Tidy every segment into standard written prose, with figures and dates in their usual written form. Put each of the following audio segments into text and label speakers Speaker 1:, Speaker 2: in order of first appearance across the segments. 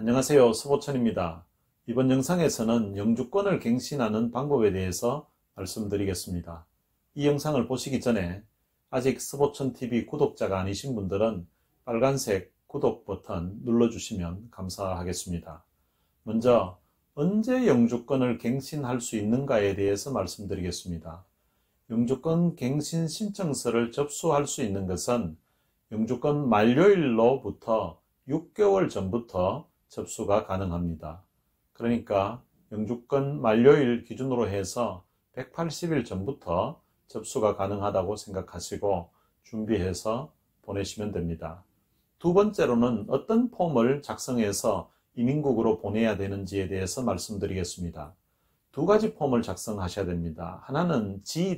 Speaker 1: 안녕하세요. 서보천입니다. 이번 영상에서는 영주권을 갱신하는 방법에 대해서 말씀드리겠습니다. 이 영상을 보시기 전에 아직 서보천TV 구독자가 아니신 분들은 빨간색 구독 버튼 눌러주시면 감사하겠습니다. 먼저 언제 영주권을 갱신할 수 있는가에 대해서 말씀드리겠습니다. 영주권 갱신 신청서를 접수할 수 있는 것은 영주권 만료일로부터 6개월 전부터 접수가 가능합니다. 그러니까 영주권 만료일 기준으로 해서 180일 전부터 접수가 가능하다고 생각하시고 준비해서 보내시면 됩니다. 두 번째로는 어떤 폼을 작성해서 이민국으로 보내야 되는지에 대해서 말씀드리겠습니다. 두 가지 폼을 작성하셔야 됩니다. 하나는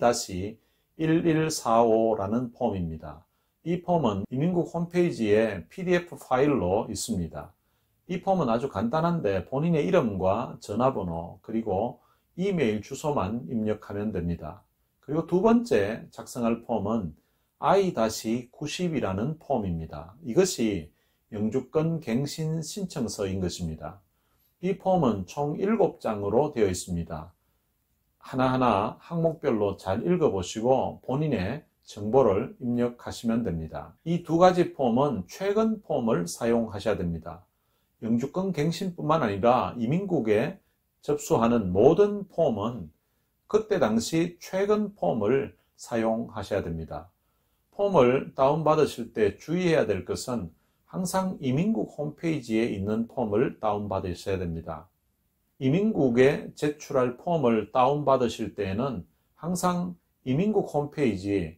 Speaker 1: G-1145라는 폼입니다. 이 폼은 이민국 홈페이지에 PDF 파일로 있습니다. 이 폼은 아주 간단한데 본인의 이름과 전화번호 그리고 이메일 주소만 입력하면 됩니다. 그리고 두 번째 작성할 폼은 I-90이라는 폼입니다. 이것이 영주권 갱신 신청서인 것입니다. 이 폼은 총 7장으로 되어 있습니다. 하나하나 항목별로 잘 읽어보시고 본인의 정보를 입력하시면 됩니다. 이 두 가지 폼은 최근 폼을 사용하셔야 됩니다. 영주권 갱신뿐만 아니라 이민국에 접수하는 모든 폼은 그때 당시 최근 폼을 사용하셔야 됩니다. 폼을 다운받으실 때 주의해야 될 것은 항상 이민국 홈페이지에 있는 폼을 다운받으셔야 됩니다. 이민국에 제출할 폼을 다운받으실 때에는 항상 이민국 홈페이지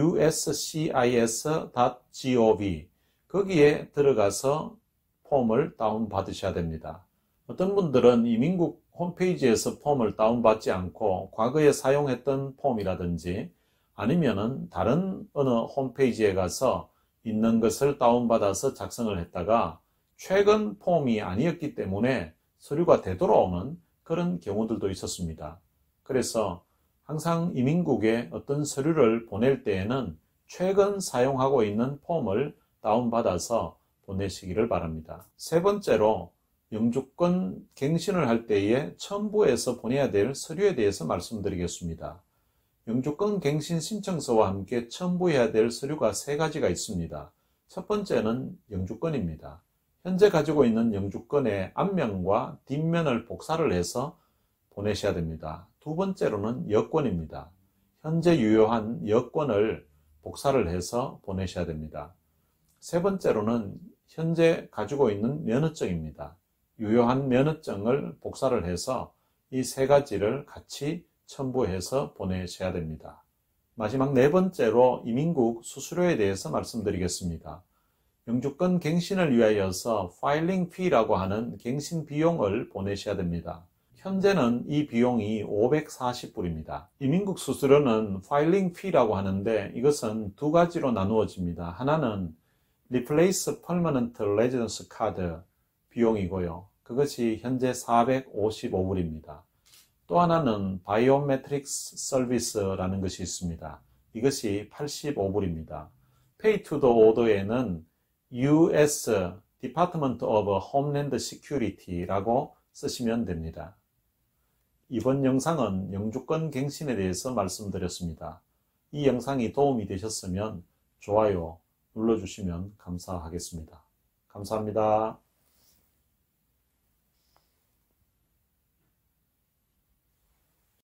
Speaker 1: uscis.gov 거기에 들어가서 폼을 다운받으셔야 됩니다. 어떤 분들은 이민국 홈페이지에서 폼을 다운받지 않고 과거에 사용했던 폼이라든지 아니면은 다른 어느 홈페이지에 가서 있는 것을 다운받아서 작성을 했다가 최근 폼이 아니었기 때문에 서류가 되돌아오는 그런 경우들도 있었습니다. 그래서 항상 이민국에 어떤 서류를 보낼 때에는 최근 사용하고 있는 폼을 다운받아서 보내시기를 바랍니다. 세 번째로 영주권 갱신을 할 때에 첨부해서 보내야 될 서류에 대해서 말씀드리겠습니다. 영주권 갱신 신청서와 함께 첨부해야 될 서류가 세 가지가 있습니다. 첫 번째는 영주권입니다. 현재 가지고 있는 영주권의 앞면과 뒷면을 복사를 해서 보내셔야 됩니다. 두 번째로는 여권입니다. 현재 유효한 여권을 복사를 해서 보내셔야 됩니다. 세 번째로는 현재 가지고 있는 면허증입니다. 유효한 면허증을 복사를 해서 이 세 가지를 같이 첨부해서 보내셔야 됩니다. 마지막 네 번째로 이민국 수수료에 대해서 말씀드리겠습니다. 영주권 갱신을 위하여서 파일링 피라고 하는 갱신 비용을 보내셔야 됩니다. 현재는 이 비용이 540불입니다. 이민국 수수료는 파일링 피라고 하는데 이것은 두 가지로 나누어집니다. 하나는 Replace Permanent Residence Card 비용이고요. 그것이 현재 455불입니다. 또 하나는 Biometrics Service라는 것이 있습니다. 이것이 85불입니다. Pay to the Order에는 US Department of Homeland Security라고 쓰시면 됩니다. 이번 영상은 영주권 갱신에 대해서 말씀드렸습니다. 이 영상이 도움이 되셨으면 좋아요 눌러주시면 감사하겠습니다. 감사합니다.